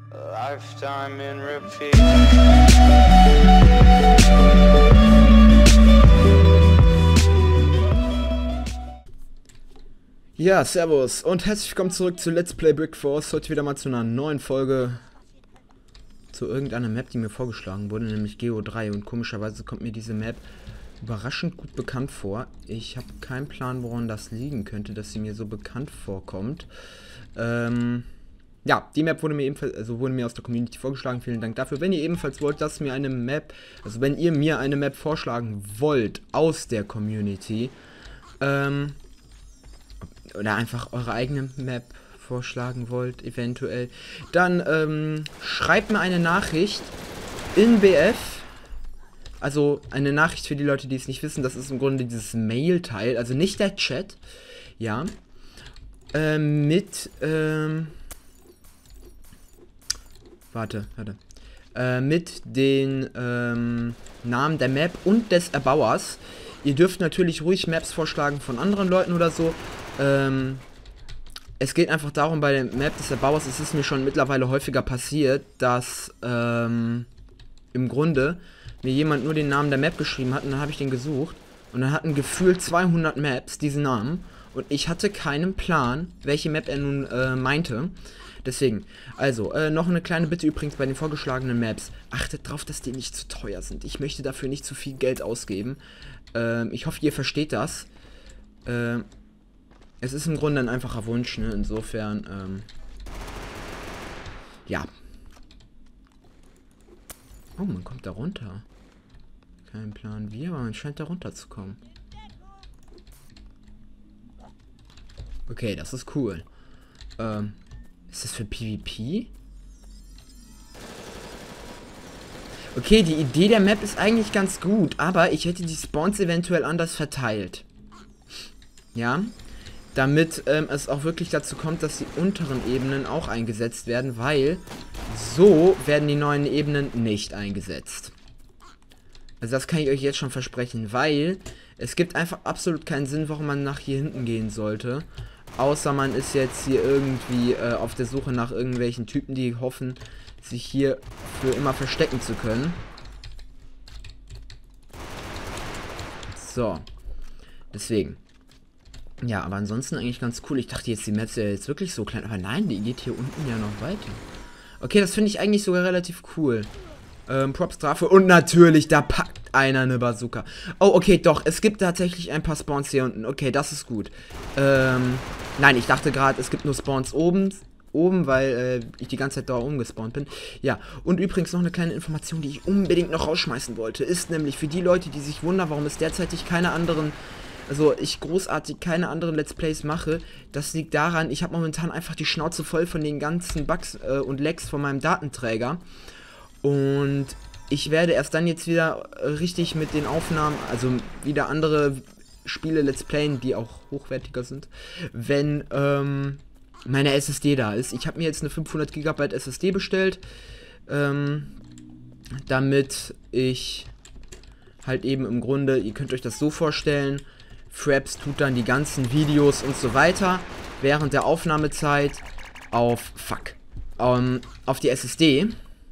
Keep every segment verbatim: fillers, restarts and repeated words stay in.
Lifetime in repeat. Ja, servus und herzlich willkommen zurück zu Let's Play Brick Force. Heute wieder mal zu einer neuen Folge zu irgendeiner Map, die mir vorgeschlagen wurde, nämlich Geo drei. Und komischerweise kommt mir diese Map überraschend gut bekannt vor. Ich habe keinen Plan, woran das liegen könnte, dass sie mir so bekannt vorkommt. Ähm... Ja, die Map wurde mir ebenfalls, also wurde mir aus der Community vorgeschlagen. Vielen Dank dafür. Wenn ihr ebenfalls wollt, dass mir eine Map, also wenn ihr mir eine Map vorschlagen wollt aus der Community, ähm, oder einfach eure eigene Map vorschlagen wollt, eventuell, dann ähm, schreibt mir eine Nachricht in B F. Also eine Nachricht für die Leute, die es nicht wissen. Das ist im Grunde dieses Mail-Teil, also nicht der Chat, ja, ähm, mit, ähm, Warte, warte. Äh, mit den ähm, Namen der Map und des Erbauers. Ihr dürft natürlich ruhig Maps vorschlagen von anderen Leuten oder so. Ähm, es geht einfach darum, bei der Map des Erbauers, es ist mir schon mittlerweile häufiger passiert, dass ähm, im Grunde mir jemand nur den Namen der Map geschrieben hat und dann habe ich den gesucht. Und dann hatten gefühlt zweihundert Maps diesen Namen. Und ich hatte keinen Plan, welche Map er nun äh, meinte. Deswegen, also, äh, noch eine kleine Bitte übrigens bei den vorgeschlagenen Maps. Achtet drauf, dass die nicht zu teuer sind. Ich möchte dafür nicht zu viel Geld ausgeben. Ähm, ich hoffe, ihr versteht das. Ähm, es ist im Grunde ein einfacher Wunsch, ne? Insofern, ähm, ja. Oh, man kommt da runter. Kein Plan wie, aber man scheint da runter zu kommen. Okay, das ist cool. Ähm... Ist das für PvP? Okay, die Idee der Map ist eigentlich ganz gut, aber ich hätte die Spawns eventuell anders verteilt. Ja, damit ähm, es auch wirklich dazu kommt, dass die unteren Ebenen auch eingesetzt werden, weil so werden die neuen Ebenen nicht eingesetzt. Also das kann ich euch jetzt schon versprechen, weil es gibt einfach absolut keinen Sinn, warum man nach hier hinten gehen sollte. Außer man ist jetzt hier irgendwie äh, auf der Suche nach irgendwelchen Typen, die hoffen, sich hier für immer verstecken zu können. So. Deswegen. Ja, aber ansonsten eigentlich ganz cool. Ich dachte jetzt, die Map ist ja jetzt wirklich so klein. Aber nein, die geht hier unten ja noch weiter. Okay, das finde ich eigentlich sogar relativ cool. Ähm, Props dafür. Und natürlich, da packt einer eine Bazooka. Oh, okay, doch. Es gibt tatsächlich ein paar Spawns hier unten. Okay, das ist gut. Ähm, nein, ich dachte gerade, es gibt nur Spawns oben, oben, weil äh, ich die ganze Zeit da oben gespawnt bin. Ja, und übrigens noch eine kleine Information, die ich unbedingt noch rausschmeißen wollte, ist nämlich für die Leute, die sich wundern, warum es derzeitig keine anderen, also ich großartig keine anderen Let's Plays mache. Das liegt daran, ich habe momentan einfach die Schnauze voll von den ganzen Bugs äh, und Lags von meinem Datenträger. Und ich werde erst dann jetzt wieder richtig mit den Aufnahmen, also wieder andere Spiele Let's Playen, die auch hochwertiger sind, wenn ähm, meine S S D da ist. Ich habe mir jetzt eine fünfhundert Gigabyte S S D bestellt, ähm, damit ich halt eben im Grunde, ihr könnt euch das so vorstellen, Fraps tut dann die ganzen Videos und so weiter während der Aufnahmezeit auf, fuck, ähm, auf die S S D.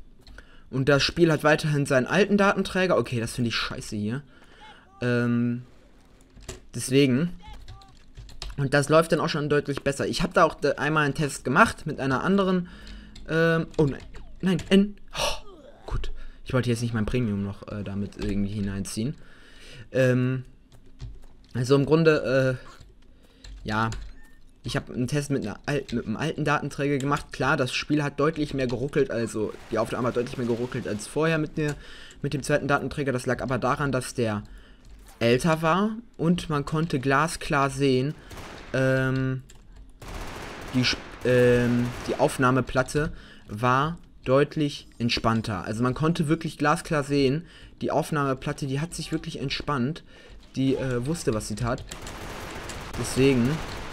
Und das Spiel hat weiterhin seinen alten Datenträger. Okay, das finde ich scheiße hier. Ähm, deswegen. Und das läuft dann auch schon deutlich besser. Ich habe da auch einmal einen Test gemacht mit einer anderen. Ähm, oh nein, nein, N. Oh, gut. Ich wollte jetzt nicht mein Premium noch äh, damit irgendwie hineinziehen. Ähm, also im Grunde, äh, ja. Ich habe einen Test mit, einer Al mit einem alten Datenträger gemacht. Klar, das Spiel hat deutlich mehr geruckelt, also die Aufnahme hat deutlich mehr geruckelt als vorher mit, mir, mit dem zweiten Datenträger. Das lag aber daran, dass der älter war und man konnte glasklar sehen, ähm, die, ähm, die Aufnahmeplatte war deutlich entspannter. Also man konnte wirklich glasklar sehen, die Aufnahmeplatte, die hat sich wirklich entspannt. Die äh, wusste, was sie tat. Deswegen...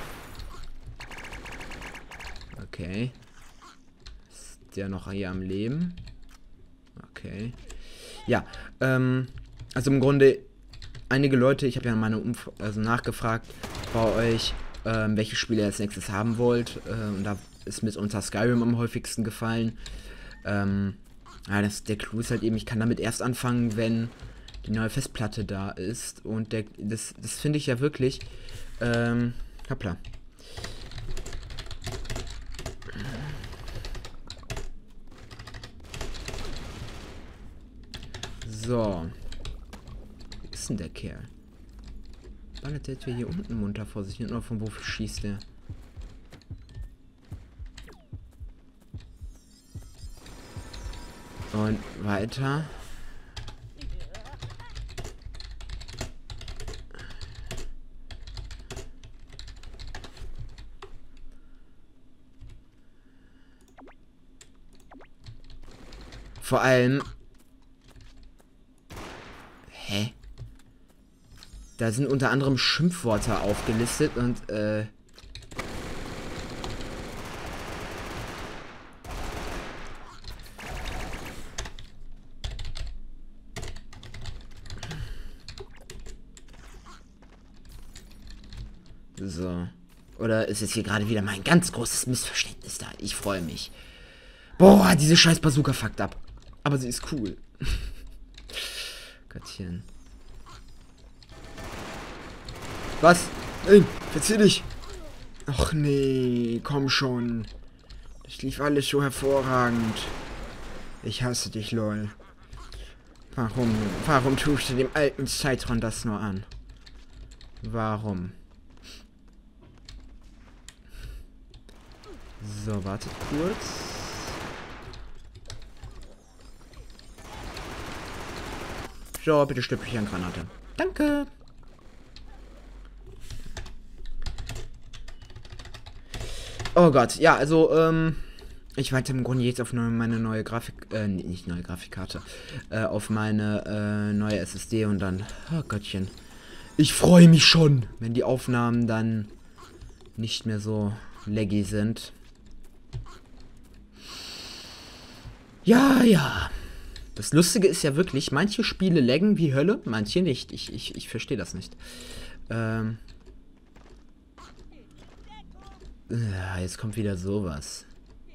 Okay. Ist der noch hier am Leben? Okay. Ja, ähm, also im Grunde, einige Leute, ich habe ja meine Umf also nachgefragt bei euch, ähm, welche Spiele ihr als nächstes haben wollt. Äh, und da ist mit unter Skyrim am häufigsten gefallen. Ähm, ja, das, der Clou ist halt eben, ich kann damit erst anfangen, wenn die neue Festplatte da ist. Und der, das, das finde ich ja wirklich. Ähm, hoppla. So. Wo ist denn der Kerl? Ballert der hier unten munter vor sich hin? Oder von wo schießt der? Und weiter. Vor allem... Hä? Da sind unter anderem Schimpfworte aufgelistet und, äh... So. Oder ist jetzt hier gerade wieder mein ganz großes Missverständnis da? Ich freue mich. Boah, diese scheiß Bazooka fuckt ab. Aber sie ist cool. Gottchen. Was? Nein, verzieh dich. Ach nee, komm schon. Das lief alles so hervorragend. Ich hasse dich, lol. Warum? Warum tust du dem alten Zeitron das nur an? Warum? So, wartet kurz. So, bitte Stöpfelchen-Granate. Danke. Oh Gott, ja, also, ähm, ich warte im Grunde jetzt auf meine neue Grafik, äh, nicht neue Grafikkarte, äh, auf meine, äh, neue S S D und dann, oh Gottchen. Ich freue mich schon, wenn die Aufnahmen dann nicht mehr so laggy sind. Ja, ja. Das Lustige ist ja wirklich, manche Spiele laggen wie Hölle, manche nicht. Ich, ich, ich verstehe das nicht. Ähm. Ja, jetzt kommt wieder sowas.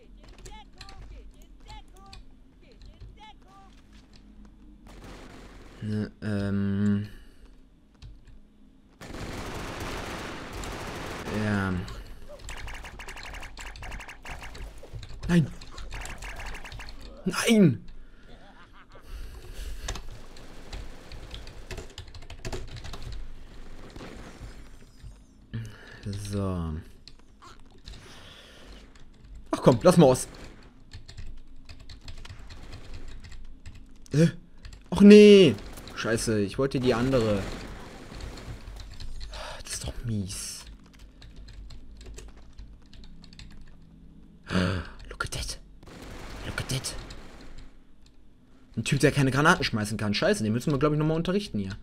Ne, ähm. Ja. Nein! Nein! So. Ach komm, lass mal aus. Äh? Ach nee. Scheiße, ich wollte die andere. Das ist doch mies. Look at that. Look at that. Ein Typ, der keine Granaten schmeißen kann. Scheiße, den müssen wir, glaube ich, nochmal unterrichten hier.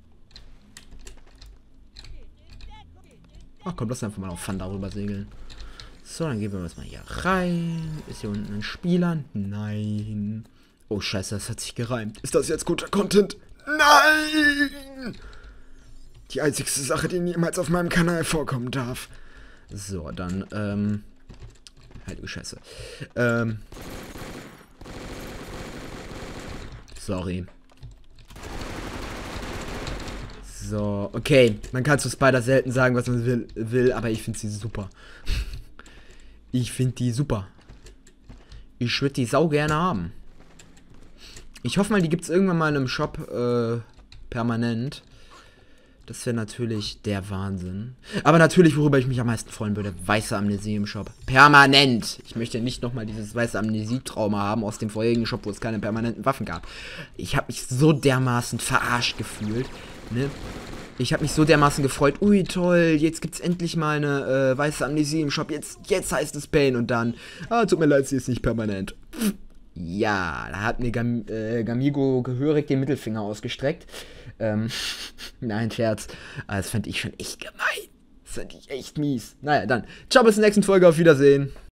Ach komm, lass einfach mal auf Fun darüber segeln. So, dann gehen wir jetzt mal hier rein. Ist hier unten ein Spieler? Nein. Oh, scheiße, das hat sich gereimt. Ist das jetzt guter Content? Nein! Die einzigste Sache, die niemals auf meinem Kanal vorkommen darf. So, dann, ähm... heilige Scheiße. Ähm... Sorry. So, okay. Man kann zu Spider selten sagen, was man will, will aber ich finde sie super. Ich finde die super. Ich würde die sau gerne haben. Ich hoffe mal, die gibt es irgendwann mal im Shop äh, permanent. Das wäre natürlich der Wahnsinn. Aber natürlich, worüber ich mich am meisten freuen würde, weiße Amnesie im Shop. Permanent! Ich möchte nicht nochmal dieses weiße Amnesie-Trauma haben aus dem vorherigen Shop, wo es keine permanenten Waffen gab. Ich habe mich so dermaßen verarscht gefühlt. Ne? Ich habe mich so dermaßen gefreut. Ui, toll, jetzt gibt es endlich mal eine äh, weiße Amnesie im Shop. Jetzt, jetzt heißt es Pain und dann, ah, tut mir leid, sie ist nicht permanent. Pff. Ja, da hat mir Gam äh, Gamigo gehörig den Mittelfinger ausgestreckt. Ähm, nein, Scherz. Aber das fand ich schon echt gemein. Das fand ich echt mies. Naja, dann. Ciao, bis zur nächsten Folge. Auf Wiedersehen.